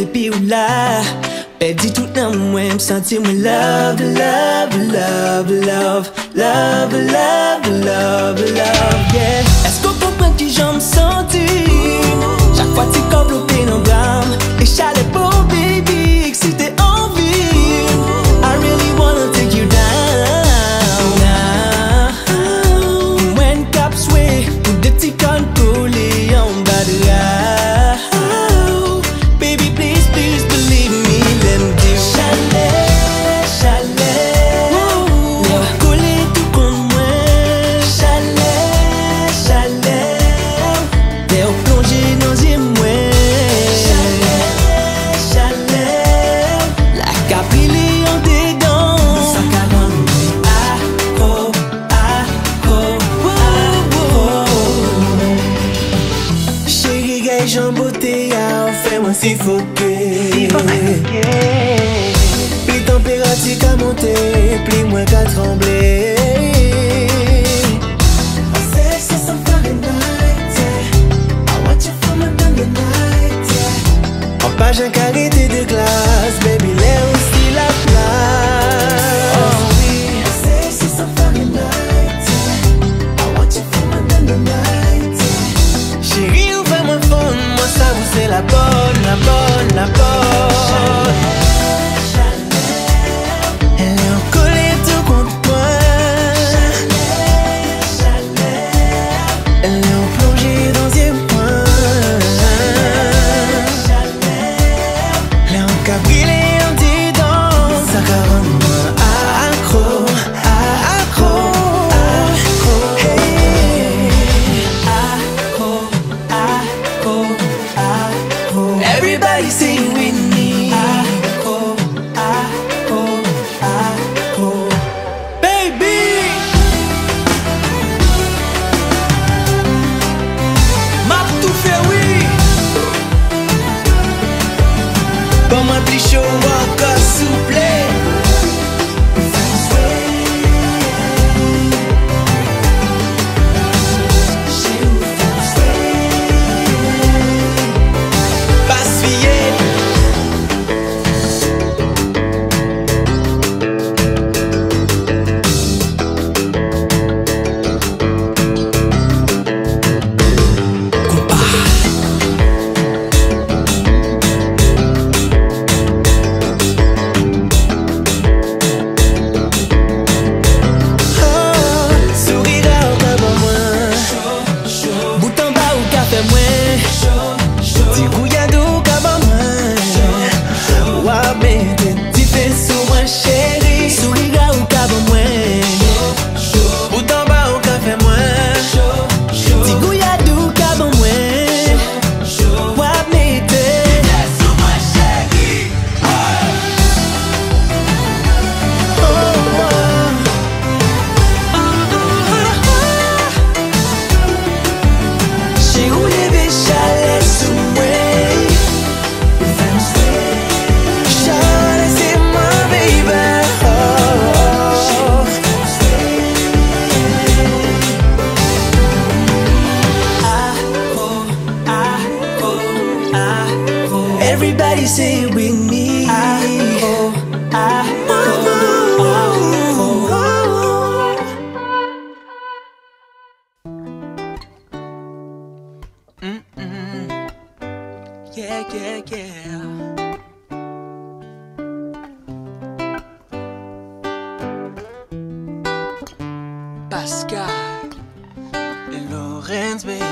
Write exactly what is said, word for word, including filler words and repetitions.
depi ou la perdi tout nan mwen, m'senti mwen love, love, love, love, love, love, love, love, yeah. Est-ce qu'on comprend qui j'en me senti? Chaque fois tu enveloppé dans blâme et chalet pour baby, excité envie. I really wanna take you down. Now, when caps way, pour des petits cannes collés en bas de la. Baby, please, please believe me, let me do. Chalet, chalet, lève collé tout contre moi. Chalet, chalet, lève plongé dans les mois. Chalet, chalet, la capille en dedans. Ça calme, accro, accro, accro. Chérie, gars, j'en beauté, fais-moi suffoquer. Plus température qu'à monter, plus moins qu'à trembler. Celsius and Fahrenheit, yeah. I want you from another night, yeah. En page un carité de glace, baby, l'air aussi la place. Oh oui. Celsius and Fahrenheit, yeah. I want you from another night, yeah. Chérie, ouvre-moi fond, moi ça vous c'est la bonne, la bonne, la bonne. Elle est en collée tout contre moi. Elle est en plongée dans ses points. Elle est en cabrilé en dedans. Ça rend moi accro, accro, accro. Hey. Accro, accro, accro. Everybody sing with me. Accro, accro, accro. Baby, m'a tout fait, oui. Pas ma plus chaud, encore souple. Everybody say it with me. Accro, accro, accro. Mm-mm. Yeah, yeah, yeah. Pascal Lorenz, baby.